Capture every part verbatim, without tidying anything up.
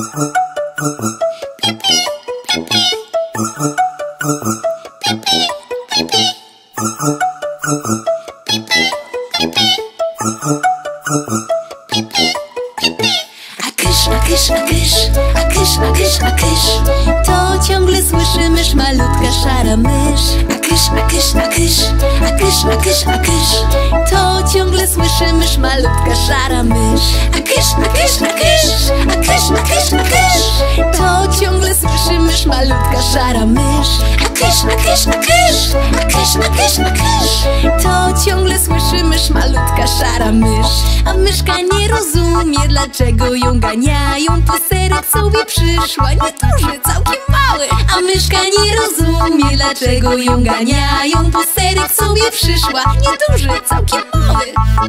A kysz, a kysz, a kysz, a kysz, a kysz, a kysz, to ciągle słyszy mysz, malutka szara mysz. A kysz, a kysz, a kysz, a kysz, a kysz, a kysz, to ciągle słyszy mysz, malutka szara mysz. A kysz, a kysz, a kysz, a kysz, a kysz, a kysz, to ciągle słyszy mysz, malutka szara mysz. A kysz, a kysz, a kysz, a kysz, a kysz, a kysz, to ciągle słyszy mysz, malutka szara mysz. A myszka nie rozumie, dlaczego ją ganiają, po serek sobie przyszła, nieduży, całkiem mały. A myszka nie rozumie, dlaczego ją ganiają, po serek sobie przyszła, nieduży, całkiem mały.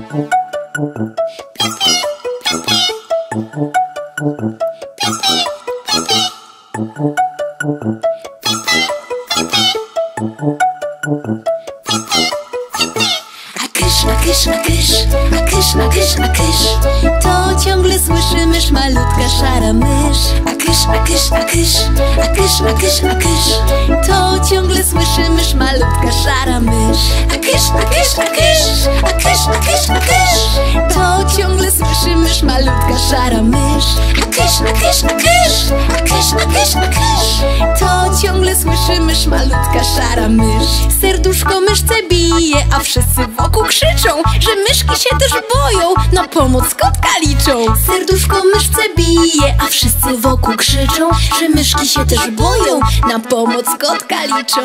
A kysz, a kysz, a kysz, a kysz, a kysz, a kysz, to ciągle słyszy mysz, malutka szara mysz. A kysz, a kysz, a kysz, a kysz, a kysz, a kysz, to ciągle słyszy mysz, malutka szara mysz. A kysz, a kysz, a kysz, a kysz, a kysz, a kysz, to ciągle słyszy mysz, malutka szara mysz. A kysz, a kysz, a kysz, a kysz, a kysz, a kysz, to ciągle słyszy mysz, malutka szara mysz. Serduszko myszce bije, a wszyscy wokół krzyczą, że myszki się też boją, na pomoc kotka liczą. Serduszko myszce bije, a wszyscy wokół krzyczą, że myszki się też boją, na pomoc kotka liczą.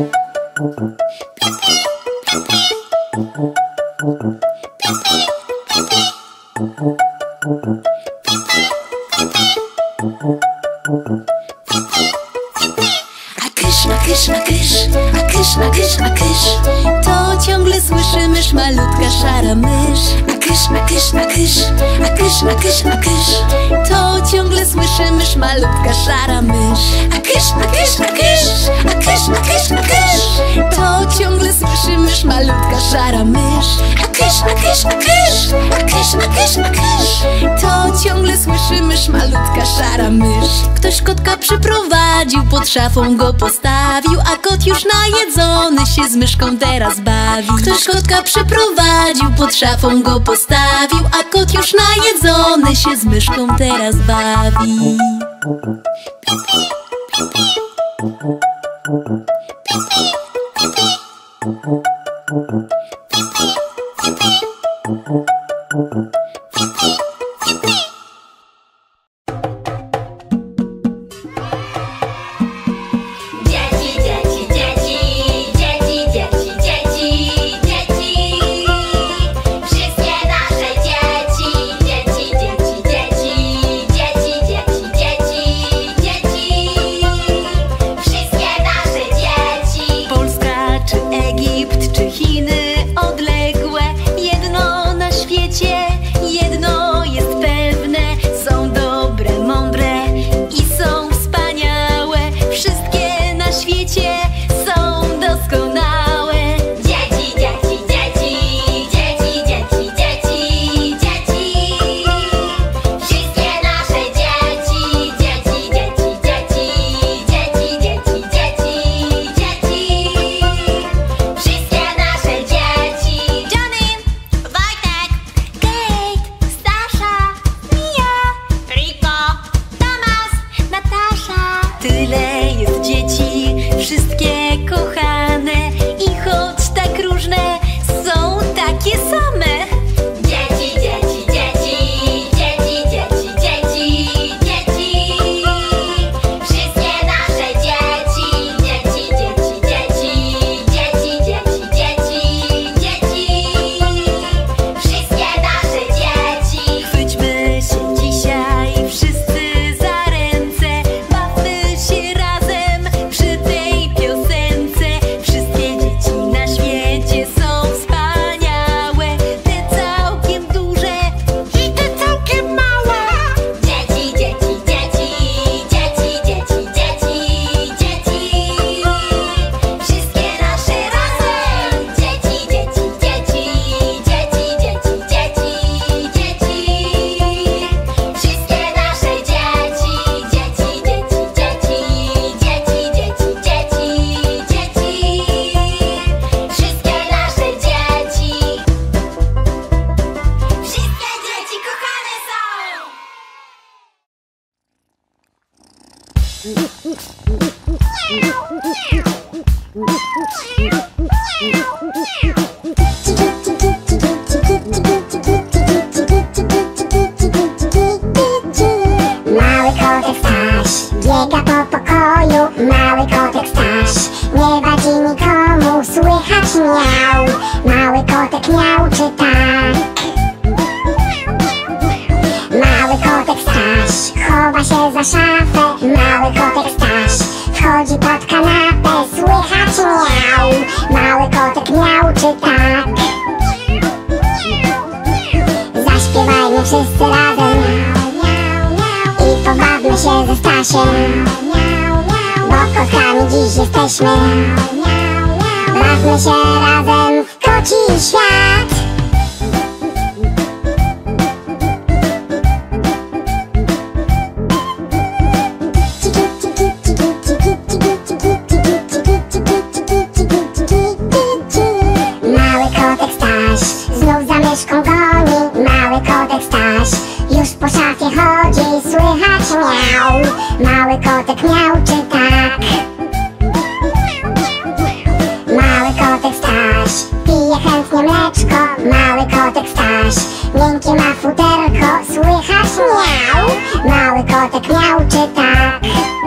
A kysz, a kysz, a kysz, a kysz, a kysz, a kysz, to ciągle słyszy mysz, malutka szara mysz. A kysz, a kysz, a kysz, a kysz, a kysz, a kysz, to ciągle słyszy mysz, malutka szara mysz. A kysz, a kysz, a kysz, a kysz, a kysz, a kysz, to ciągle słyszy mysz, malutka szara mysz. A kysz, a kysz, a kysz, a kysz, a kysz, a kysz, to ciągle słyszy mysz, malutka szara mysz. Ktoś kotka przyprowadził, pod szafą go postawił, a kot już najedzony się z myszką teraz bawi. Ktoś kotka przyprowadził, pod szafą go postawił, a kot już najedzony się z myszką teraz bawi. miał. Mały kotek miał czy tak? Mały kotek Staś chowa się za szafę. Mały kotek Staś wchodzi pod kanapę. Słychać miał. Mały kotek miał czy tak? Zaśpiewajmy wszyscy razem i pobawmy się ze Stasiem, bo kotkami dziś jesteśmy. Bawmy się razem w koci świat. Mały kotek Staś znów za myszką goni. Mały kotek Staś już po szafie chodzi. Słychać miał. Mały kotek miał czy tak? Mały kotek Staś pije chętnie mleczko. Mały kotek Staś miękkie ma futerko. Słychać miał. Mały kotek miał czy tak?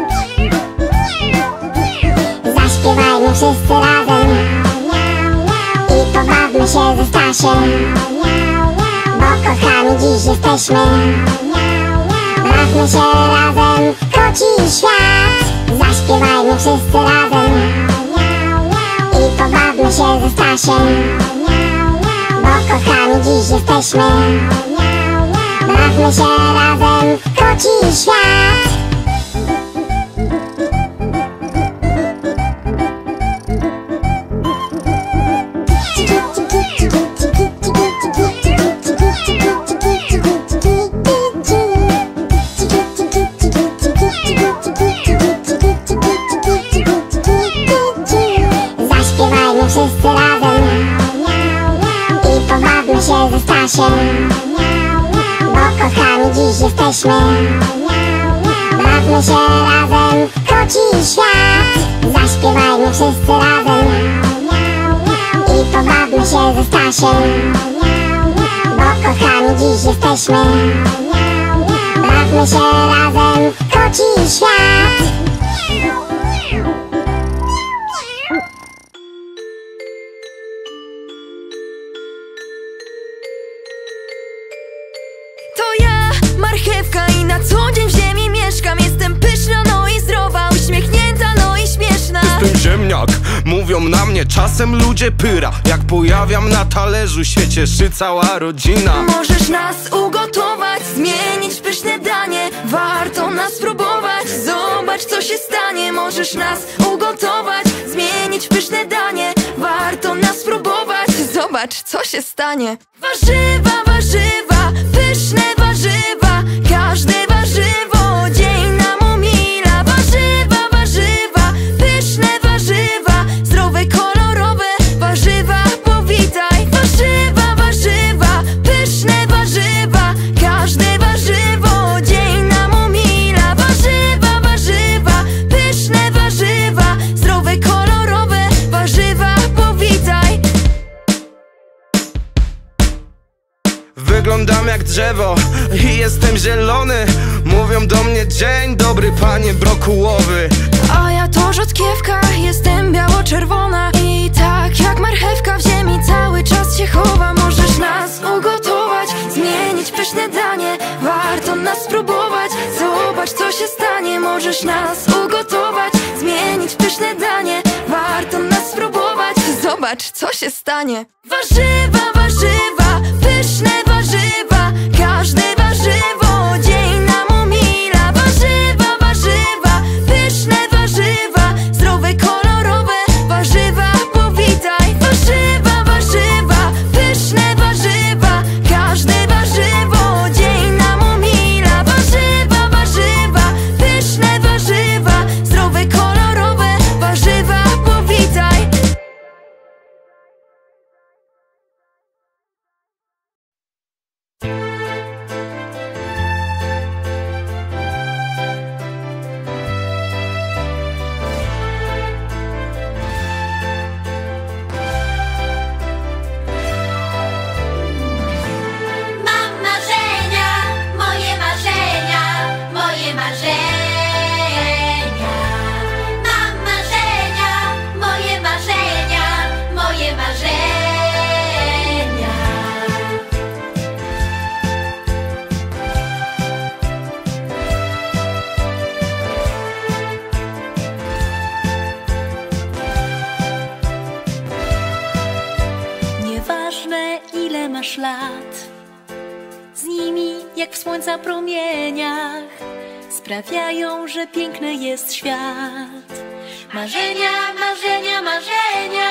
Zaśpiewajmy wszyscy razem i pobawmy się ze Stasiem, bo kochani dziś jesteśmy. Bawmy się razem w koci świat. Zaśpiewajmy wszyscy razem i pobawmy się ze Stasiem, bo kochani dziś jesteśmy. Bawmy się razem w koci świat. Zaśpiewajmy wszyscy razem i pobawmy się ze Stasiem, bo kochani dziś jesteśmy. Bawmy się razem w koci świat. Zaśpiewajmy wszyscy razem i pobawmy się ze Stasiem, bo kochani dziś jesteśmy. Bawmy się razem w koci świat. To ja, marchewka i na co dzień w ziemi mieszkam. Jestem pyszna, no i zdrowa, uśmiechnięta, no i śmieszna. Jestem ziemniak, mówią na mnie czasem ludzie pyra. Jak pojawiam na talerzu się cieszy cała rodzina. Możesz nas ugotować, zmienić pyszne danie. Warto nas spróbować, zobacz co się stanie. Możesz nas ugotować, zmienić pyszne danie. Warto nas spróbować, zobacz co się stanie. Warzywa, warzywa, pyszne warzywa. Każde warzywo dzień nam umila. Warzywa, warzywa, pyszne warzywa. Zdrowe, kolorowe warzywa powitaj. Warzywa, warzywa, pyszne warzywa. Każde warzywo dzień nam umila. Warzywa, warzywa, pyszne warzywa. Zdrowe, kolorowe warzywa powitaj. Wyglądam jak drzewo i jestem zielony. Mówią do mnie dzień dobry panie brokułowy. A ja to rzodkiewka, jestem biało-czerwona. I tak jak marchewka w ziemi cały czas się chowa. Możesz nas ugotować, zmienić pyszne danie. Warto nas spróbować, zobacz co się stanie. Możesz nas ugotować, zmienić pyszne danie. Warto nas spróbować, zobacz co się stanie. Warzywa, warzywa, pyszne warzywa. Każde warzywo dzień nam umila. Warzywa, warzywa, pyszne warzywa. Zdrowe, kolorowe warzywa powitaj. Warzywa, warzywa, pyszne warzywa. Każde warzywo dzień nam umila. Warzywa, warzywa, pyszne warzywa. Zdrowe, kolorowe warzywa powitaj. masz lat. Z nimi, jak w słońca promieniach, sprawiają, że piękny jest świat. Marzenia, marzenia, marzenia.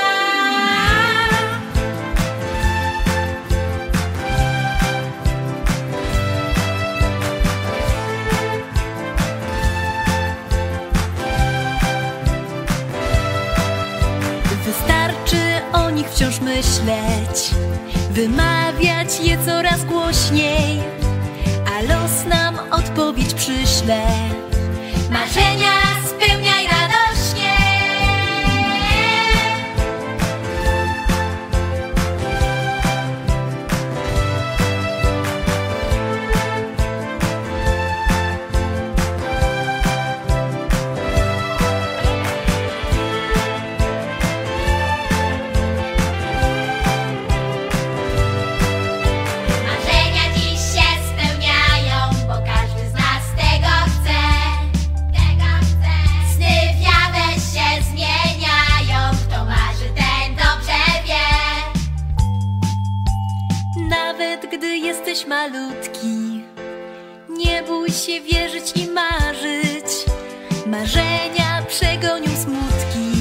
Wystarczy o nich wciąż myśleć, wymawiać je coraz głośniej, a los nam odpowiedź przyśle. Marzenia spełniaj radośnie. Nawet gdy jesteś malutki, nie bój się wierzyć i marzyć. Marzenia przegonią smutki.